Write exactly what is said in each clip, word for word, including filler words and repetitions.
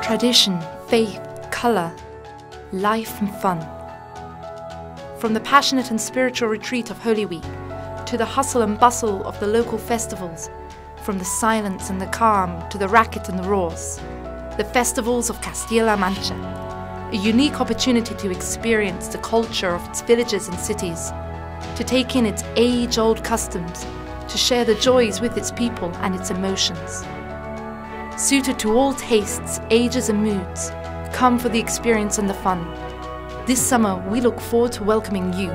Tradition, faith, colour, life and fun. From the passionate and spiritual retreat of Holy Week to the hustle and bustle of the local festivals, from the silence and the calm to the racket and the roars, the festivals of Castilla-La Mancha, a unique opportunity to experience the culture of its villages and cities, to take in its age-old customs, to share the joys with its people and its emotions. Suited to all tastes, ages and moods, come for the experience and the fun. This summer, we look forward to welcoming you.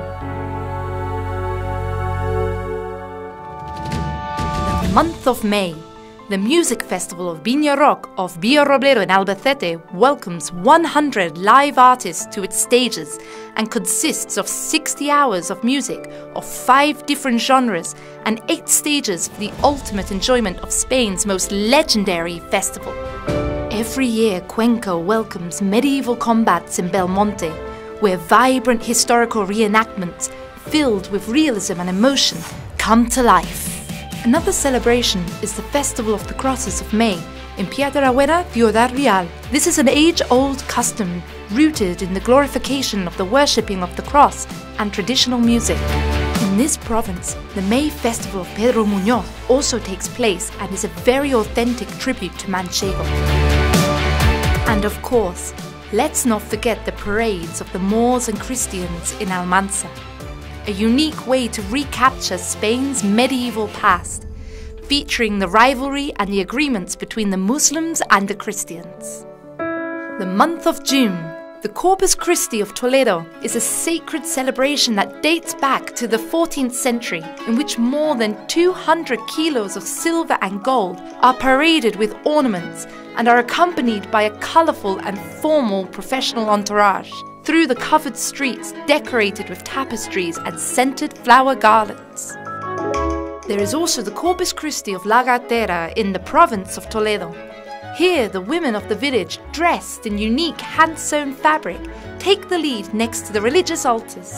The month of May, the music festival of Viña Rock of Villarrobledo in Albacete welcomes one hundred live artists to its stages and consists of sixty hours of music of five different genres and eight stages for the ultimate enjoyment of Spain's most legendary festival. Every year, Cuenca welcomes medieval combats in Belmonte, where vibrant historical reenactments filled with realism and emotion come to life. Another celebration is the Festival of the Crosses of May in Piedrabuena, Ciudad Real. This is an age-old custom rooted in the glorification of the worshipping of the cross and traditional music. In this province, the May Festival of Pedro Muñoz also takes place and is a very authentic tribute to Manchego. And of course, let's not forget the parades of the Moors and Christians in Almansa, a unique way to recapture Spain's medieval past, featuring the rivalry and the agreements between the Muslims and the Christians. The month of June, the Corpus Christi of Toledo, is a sacred celebration that dates back to the fourteenth century, in which more than two hundred kilos of silver and gold are paraded with ornaments and are accompanied by a colourful and formal professional entourage through the covered streets decorated with tapestries and scented flower garlands. There is also the Corpus Christi of La Gatera in the province of Toledo. Here, the women of the village, dressed in unique hand-sewn fabric, take the lead next to the religious altars.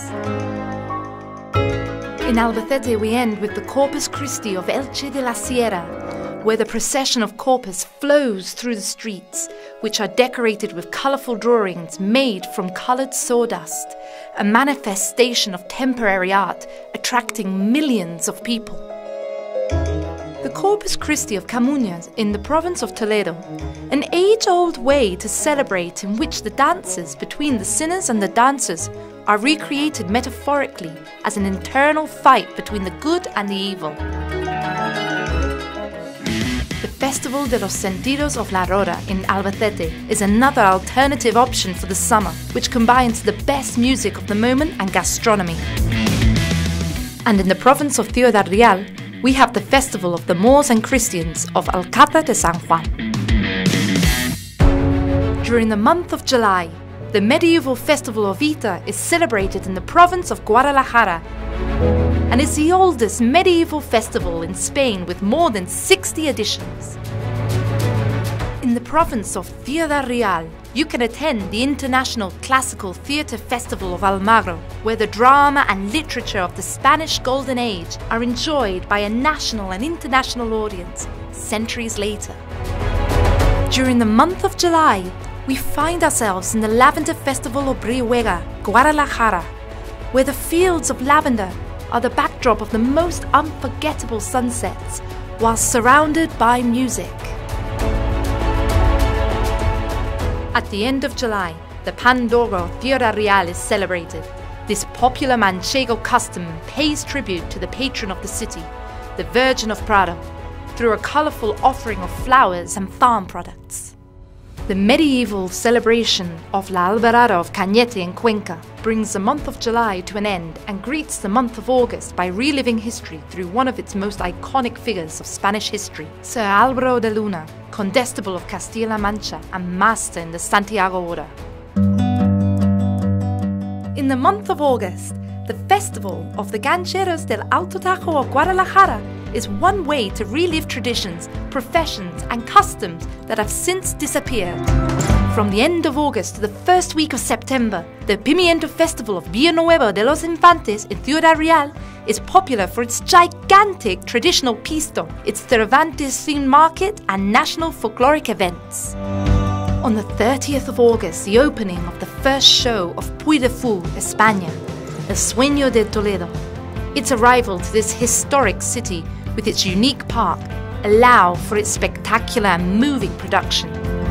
In Albacete, we end with the Corpus Christi of Elche de la Sierra, where the procession of Corpus flows through the streets, which are decorated with colourful drawings made from coloured sawdust, a manifestation of temporary art attracting millions of people. The Corpus Christi of Camuñas in the province of Toledo, an age-old way to celebrate in which the dances between the sinners and the dancers are recreated metaphorically as an internal fight between the good and the evil. The Festival de los Sentidos of La Roda in Albacete is another alternative option for the summer, which combines the best music of the moment and gastronomy. And in the province of Ciudad Real, we have the Festival of the Moors and Christians of Alcázar de San Juan. During the month of July, the medieval festival of Ita is celebrated in the province of Guadalajara and is the oldest medieval festival in Spain with more than sixty editions. In the province of Ciudad Real, you can attend the International Classical Theatre Festival of Almagro, where the drama and literature of the Spanish Golden Age are enjoyed by a national and international audience centuries later. During the month of July, we find ourselves in the Lavender Festival of Brihuega, Guadalajara, where the fields of lavender are the backdrop of the most unforgettable sunsets, while surrounded by music. At the end of July, the Pan d'Oro of Ciudad Real is celebrated. This popular Manchego custom pays tribute to the patron of the city, the Virgin of Prado, through a colourful offering of flowers and farm products. The medieval celebration of La Albarada of Cañete in Cuenca brings the month of July to an end and greets the month of August by reliving history through one of its most iconic figures of Spanish history, Sir Álvaro de Luna, Condestable of Castilla-La Mancha and Master in the Santiago Order. In the month of August, the Festival of the Gancheros del Alto Tajo of Guadalajara is one way to relive traditions, professions and customs that have since disappeared. From the end of August to the first week of September, the Pimiento Festival of Villanueva de los Infantes in Ciudad Real is popular for its gigantic traditional pisto, its Cervantes-themed market and national folkloric events. On the thirtieth of August, the opening of the first show of Puy de Fou, España, El Sueño de Toledo. Its arrival to this historic city with its unique park allow for its spectacular and moving production.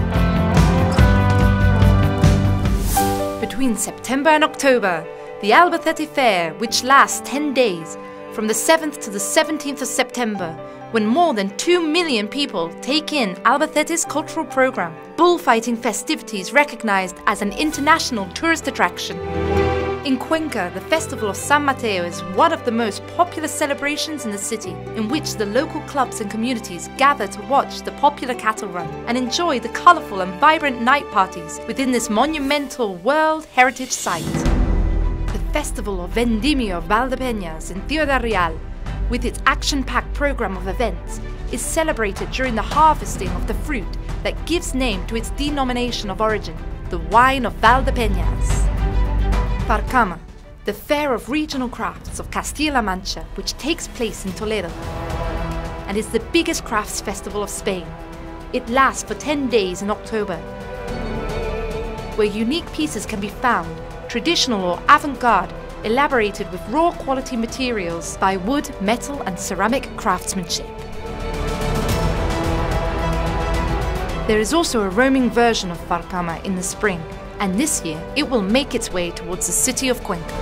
Between September and October, the Albacete Fair, which lasts ten days, from the seventh to the seventeenth of September, when more than two million people take in Albacete's cultural program, bullfighting festivities recognized as an international tourist attraction. In Cuenca, the Festival of San Mateo is one of the most popular celebrations in the city, in which the local clubs and communities gather to watch the popular cattle run and enjoy the colourful and vibrant night parties within this monumental World Heritage Site. The Festival of Vendimio of Valdepeñas in Ciudad Real, with its action-packed program of events, is celebrated during the harvesting of the fruit that gives name to its denomination of origin, the wine of Valdepeñas. Farcama, the fair of regional crafts of Castilla-La Mancha, which takes place in Toledo, and is the biggest crafts festival of Spain. It lasts for ten days in October, where unique pieces can be found, traditional or avant-garde, elaborated with raw quality materials by wood, metal and ceramic craftsmanship. There is also a roaming version of Farcama in the spring, and this year it will make its way towards the city of Cuenca.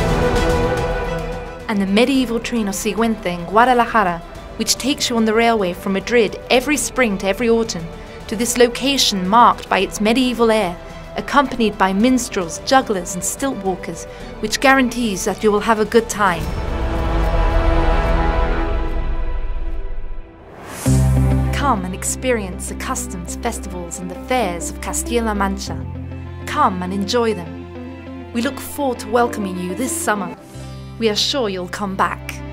And the medieval train of Sigüenza in Guadalajara, which takes you on the railway from Madrid every spring to every autumn, to this location marked by its medieval air, accompanied by minstrels, jugglers and stilt walkers, which guarantees that you will have a good time. Come and experience the customs, festivals and the fairs of Castilla-La Mancha. Come and enjoy them. We look forward to welcoming you this summer. We are sure you'll come back.